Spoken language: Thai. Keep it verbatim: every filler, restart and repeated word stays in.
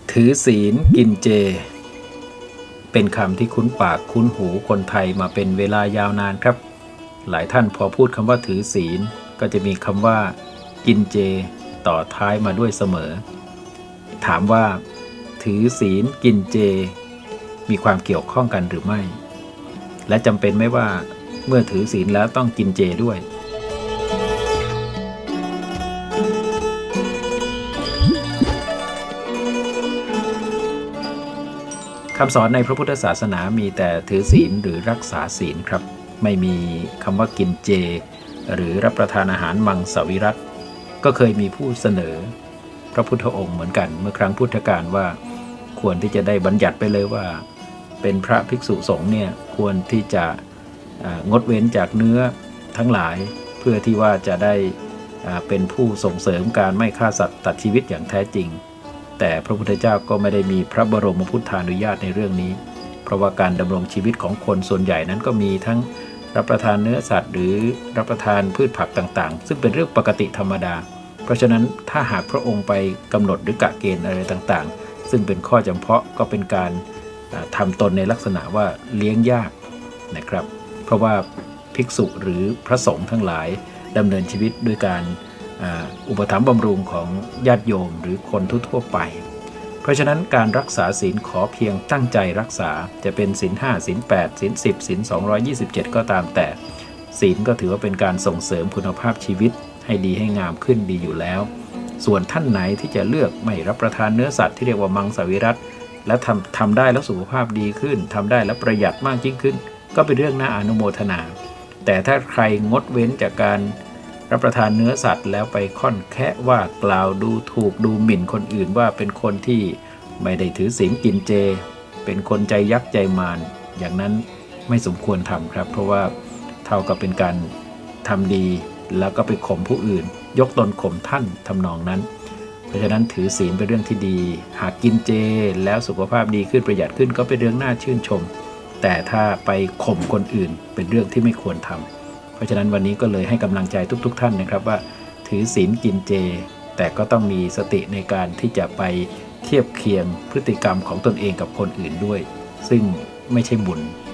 ถือศีลกินเจเป็นคำที่คุ้นปากคุ้นหูคนไทยมาเป็นเวลายาวนานครับหลายท่านพอพูดคำว่าถือศีลก็จะมีคำว่ากินเจต่อท้ายมาด้วยเสมอถามว่าถือศีลกินเจมีความเกี่ยวข้องกันหรือไม่และจำเป็นไหมว่าเมื่อถือศีลแล้วต้องกินเจด้วยคำสอนในพระพุทธศาสนามีแต่ถือศีลหรือรักษาศีลครับไม่มีคำว่ากินเจหรือรับประทานอาหารมังสวิรัติก็เคยมีผู้เสนอพระพุทธองค์เหมือนกันเมื่อครั้งพุทธกาลว่าควรที่จะได้บัญญัติไปเลยว่าเป็นพระภิกษุสงฆ์เนี่ยควรที่จะงดเว้นจากเนื้อทั้งหลายเพื่อที่ว่าจะได้เป็นผู้ส่งเสริมการไม่ฆ่าสัตว์ตัดชีวิตอย่างแท้จริงแต่พระพุทธเจ้าก็ไม่ได้มีพระบรมพุทธานุญาตในเรื่องนี้เพราะว่าการดำรงชีวิตของคนส่วนใหญ่นั้นก็มีทั้งรับประทานเนื้อสัตว์หรือรับประทานพืชผักต่างๆซึ่งเป็นเรื่องปกติธรรมดาเพราะฉะนั้นถ้าหากพระองค์ไปกำหนดหรือกะเกณฑ์อะไรต่างๆซึ่งเป็นข้อจำเพาะก็เป็นการทำตนในลักษณะว่าเลี้ยงยากนะครับเพราะว่าภิกษุหรือพระสงฆ์ทั้งหลายดำเนินชีวิตด้วยการอุปถัมภ์บำรุงของญาติโยมหรือคนทั่วไปเพราะฉะนั้นการรักษาศีลขอเพียงตั้งใจรักษาจะเป็นศีลห้าศีลแปดศีลสิบศีลสองร้อยยี่สิบเจ็ดก็ตามแต่ศีลก็ถือว่าเป็นการส่งเสริมคุณภาพชีวิตให้ดีให้งามขึ้นดีอยู่แล้วส่วนท่านไหนที่จะเลือกไม่รับประทานเนื้อสัตว์ที่เรียกว่ามังสวิรัติและทำทำได้แล้วสุขภาพดีขึ้นทำได้แล้วประหยัดมากยิ่งขึ้นก็เป็นเรื่องน่าอนุโมทนาแต่ถ้าใครงดเว้นจากการรับประทานเนื้อสัตว์แล้วไปค่อนแค่ว่ากล่าวดูถูกดูหมิ่นคนอื่นว่าเป็นคนที่ไม่ได้ถือศีลกินเจเป็นคนใจยักษ์ใจมารอย่างนั้นไม่สมควรทำครับเพราะว่าเท่ากับเป็นการทำดีแล้วก็ไปข่มผู้อื่นยกตนข่มท่านทำนองนั้นเพราะฉะนั้นถือศีลเป็นเรื่องที่ดีหากกินเจแล้วสุขภาพดีขึ้นประหยัดขึ้นก็เป็นเรื่องน่าชื่นชมแต่ถ้าไปข่มคนอื่นเป็นเรื่องที่ไม่ควรทำเพราะฉะนั้นวันนี้ก็เลยให้กำลังใจทุกๆ ท, ท่านนะครับว่าถือศีลกินเจแต่ก็ต้องมีสติในการที่จะไปเทียบเคียงพฤติกรรมของตนเองกับคนอื่นด้วยซึ่งไม่ใช่บุญ